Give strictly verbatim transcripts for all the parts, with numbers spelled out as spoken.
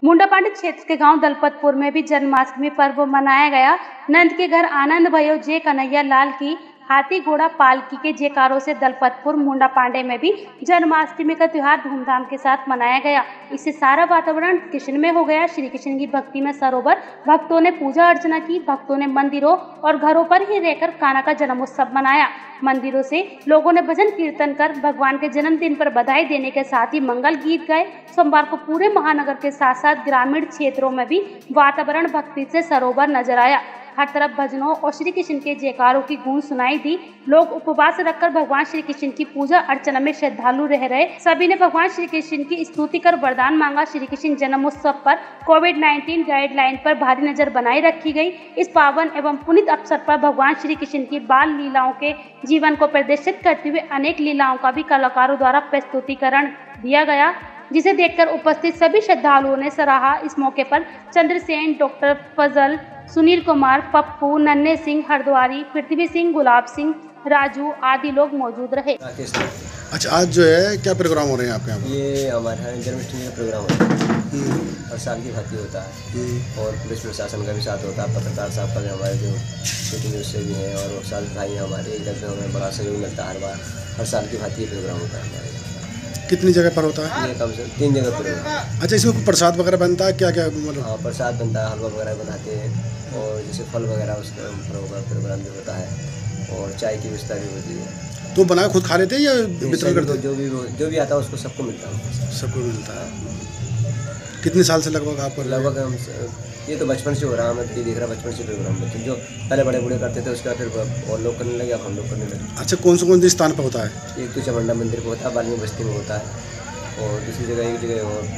मुंडापांडी क्षेत्र के गांव दलपतपुर में भी जन्माष्टमी पर्व मनाया गया। नंद के घर आनंद भयो जय कन्हैया लाल की हाथी घोड़ा पालकी के जयकारों से दलपतपुर मुंडापांडे में भी जन्माष्टमी का त्योहार धूमधाम के साथ मनाया गया। इससे सारा वातावरण कृष्णमय हो गया। श्री कृष्ण की भक्ति में सरोवर भक्तों ने पूजा अर्चना की। भक्तों ने मंदिरों और घरों पर ही रहकर कान्हा का जन्मोत्सव मनाया। मंदिरों से लोगों ने भजन कीर्तन कर भगवान के जन्मदिन पर बधाई देने के साथ ही मंगल गीत गाए। सोमवार को पूरे महानगर के साथ साथ ग्रामीण क्षेत्रों में भी वातावरण भक्ति से सरोवर नजर आया। हर तरफ भजनों और श्री कृष्ण के जयकारों की गूंज सुनाई दी। लोग उपवास रखकर भगवान श्री कृष्ण की पूजा अर्चना में श्रद्धालु रह रहे। सभी ने भगवान श्री कृष्ण की स्तुति कर वरदान मांगा। श्री कृष्ण जन्मोत्सव पर कोविड नाइन्टीन गाइडलाइन पर भारी नजर बनाए रखी गई। इस पावन एवं पुनीत अवसर पर भगवान श्री कृष्ण की बाल लीलाओं के जीवन को प्रदर्शित करते हुए अनेक लीलाओं का भी कलाकारों द्वारा प्रस्तुतिकरण दिया गया, जिसे देखकर उपस्थित सभी श्रद्धालुओं ने सराहा। इस मौके पर चंद्रसेन, डॉक्टर फजल, सुनील कुमार, पप्पू, नन्हे सिंह हरद्वारी, पृथ्वी सिंह, गुलाब सिंह, राजू आदि लोग मौजूद रहे। अच्छा, आज जो है क्या प्रोग्राम हो रहे हैं आपके यहाँ? ये हमारे यहाँ जन्माष्टमी का प्रोग्राम होता है और साल की भांति होता है और पुलिस प्रशासन का भी साथ होता है। पत्रकार साहब का भी हमारे जो सिटी न्यूज़ से भी हैं और वो साल भाई हमारे एक जगह हमें बड़ा सहयोग मिलता है। हर बार हर साल की भांति ये प्रोग्राम होता है हमारे। कितनी जगह पर होता है? ये कम से तीन जगह पर होता है। अच्छा, इसमें प्रसाद वगैरह बनता है? क्या क्या मतलब? हाँ, प्रसाद बनता है, हलवा वगैरह बनाते हैं और जैसे फल वगैरह उसका प्रोग्राम भी होता है और चाय की व्यवस्था भी होती है। तो बना खुद खा लेते हैं या वितरण करते हैं? जो भी जो भी आता है उसको सबको मिलता है। सबको मिलता है। कितने साल से लगभग आपको? लगभग हम ये तो बचपन से हो रहा है। हमें ये देख रहा बचपन से प्रोग्राम बच्चे जो पहले बड़े बूढ़े करते थे उसके बाद फिर और लोग करने लगे, अब हम लोग करने लगे। अच्छा, कौन से कौन से स्थान पर होता है? एक तो चमंडा मंदिर पर होता है, बाल्मी बस्ती में होता है और दूसरी जगह एक जगह और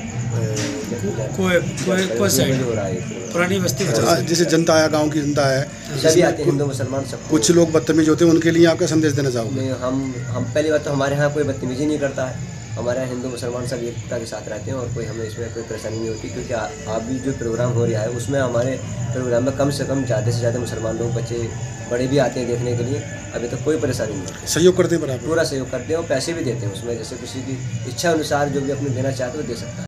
कोई कोई कोई साइड हो रहा है पुरानी बस्ती। जैसे जनता है, गांव की जनता है, सभी आते हैं, हिंदू मुसलमान सब। कुछ लोग बदतमीज होते हैं, उनके लिए आपका संदेश देना चाहोगे? हम हम पहली बात तो हमारे यहाँ कोई बदतमीजी नहीं करता है। हमारे यहाँ हिंदू मुसलमान सब एकता के साथ रहते हैं और कोई हमें इसमें कोई परेशानी नहीं होती, क्योंकि आप भी जो प्रोग्राम हो रहा है उसमें हमारे प्रोग्राम में कम से कम ज़्यादा से ज़्यादा मुसलमान लोग, बच्चे बड़े भी आते हैं देखने के लिए। अभी तक तो कोई परेशानी नहीं होती। सहयोग करते हैं बराबर? पूरा सहयोग करते हैं और पैसे भी देते हैं उसमें, जैसे किसी की इच्छा अनुसार जो भी अपने देना चाहते हैं वो दे सकता है।